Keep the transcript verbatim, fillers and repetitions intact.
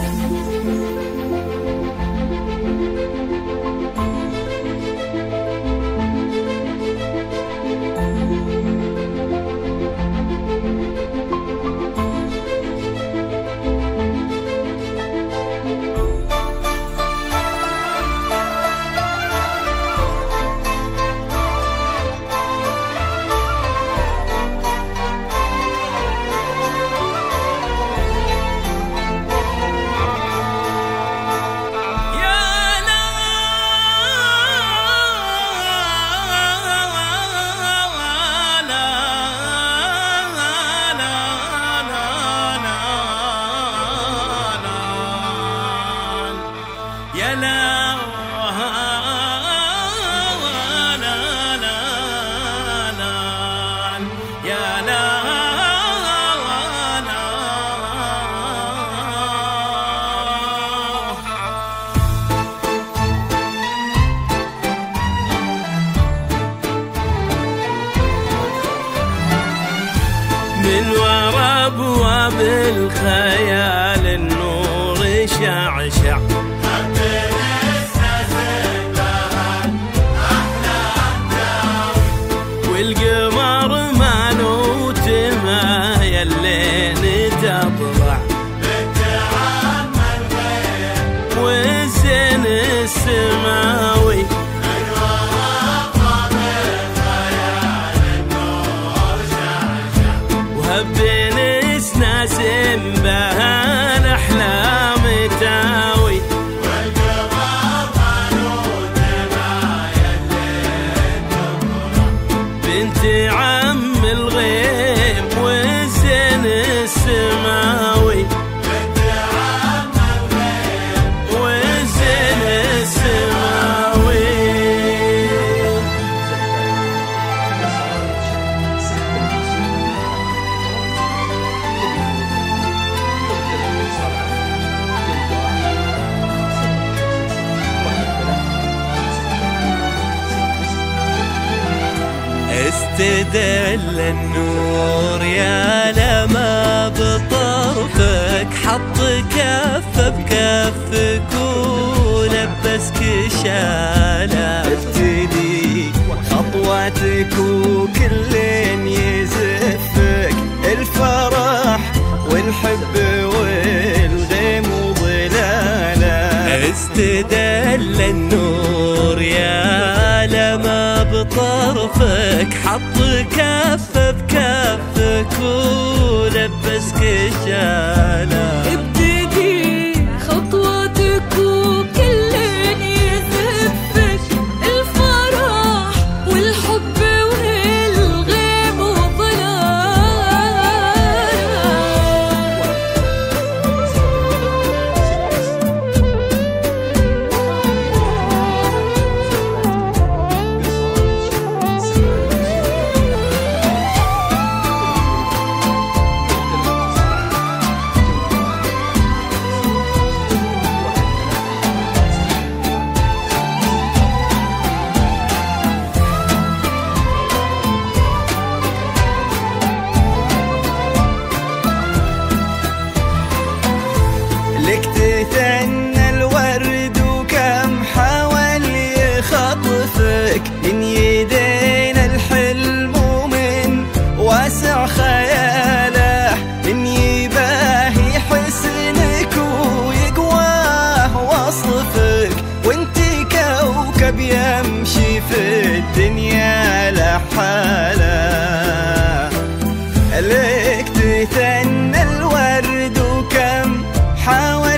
من ورا ابواب الخيال النور شعشع والقمر مالو تمايل لين تطلع والزين السماوي وهبين سناس بها الأحلام تاوي والقمر مالو تمايل لين تطلع بنت عم الغيم والزين السماوي بنت عم الغيم والزين السماوي استدل النور يا لما بطرفك حط كف بكفك ولبسك شاله ابتدي خطواتك وكلين يزفك الفرح والحب والغيم وظلاله استدل النور يا لما بطرفك حط كف بكفك ولبسك شاله ابتدي خطواتك وكلين يزفك الفرح والحب والغيم وظلاله لك تتنى الورد وكم حاول يخطفك من يدينا الحلم ومن واسع خياله من يباهي حسنك ويقواه وصفك وانتي كوكب يمشي في الدنيا لحاله لك تتنى الورد وكم حاول